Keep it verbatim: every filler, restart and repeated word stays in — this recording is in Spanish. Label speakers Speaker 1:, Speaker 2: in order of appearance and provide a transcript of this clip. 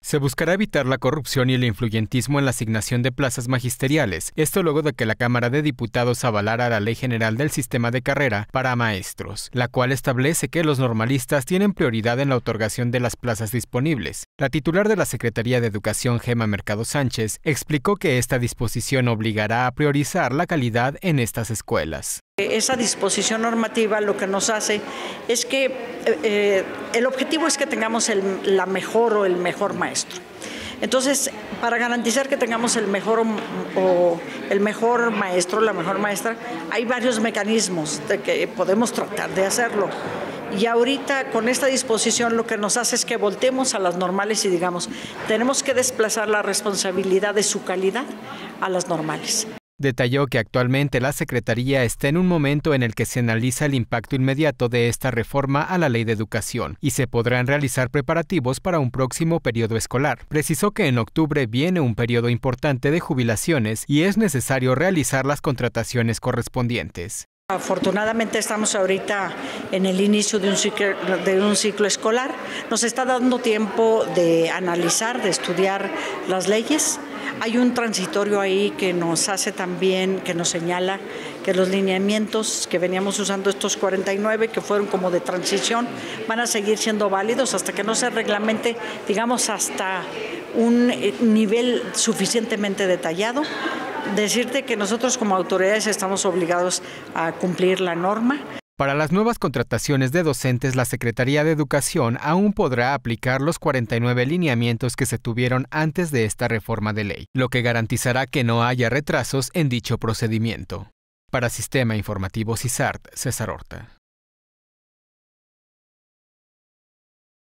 Speaker 1: Se buscará evitar la corrupción y el influyentismo en la asignación de plazas magisteriales, esto luego de que la Cámara de Diputados avalara la Ley General del Sistema de Carrera para Maestros, la cual establece que los normalistas tienen prioridad en la otorgación de las plazas disponibles. La titular de la Secretaría de Educación, Gema Mercado Sánchez, explicó que esta disposición obligará a priorizar la calidad en estas escuelas.
Speaker 2: Esa disposición normativa lo que nos hace es que eh, el objetivo es que tengamos el, la mejor o el mejor maestro. Entonces, para garantizar que tengamos el mejor, o el mejor maestro, la mejor maestra, hay varios mecanismos de que podemos tratar de hacerlo. Y ahorita con esta disposición lo que nos hace es que voltemos a las normales y digamos, tenemos que desplazar la responsabilidad de su calidad a las normales.
Speaker 1: Detalló que actualmente la Secretaría está en un momento en el que se analiza el impacto inmediato de esta reforma a la Ley de Educación y se podrán realizar preparativos para un próximo periodo escolar. Precisó que en octubre viene un periodo importante de jubilaciones y es necesario realizar las contrataciones correspondientes.
Speaker 2: Afortunadamente estamos ahorita en el inicio de un ciclo, de un ciclo escolar. Nos está dando tiempo de analizar, de estudiar las leyes. Hay un transitorio ahí que nos hace también, que nos señala que los lineamientos que veníamos usando, estos cuarenta y nueve, que fueron como de transición, van a seguir siendo válidos hasta que no se reglamente, digamos, hasta un nivel suficientemente detallado. Decirte que nosotros como autoridades estamos obligados a cumplir la norma.
Speaker 1: Para las nuevas contrataciones de docentes, la Secretaría de Educación aún podrá aplicar los cuarenta y nueve lineamientos que se tuvieron antes de esta reforma de ley, lo que garantizará que no haya retrasos en dicho procedimiento. Para Sistema Informativo CISART, César Horta.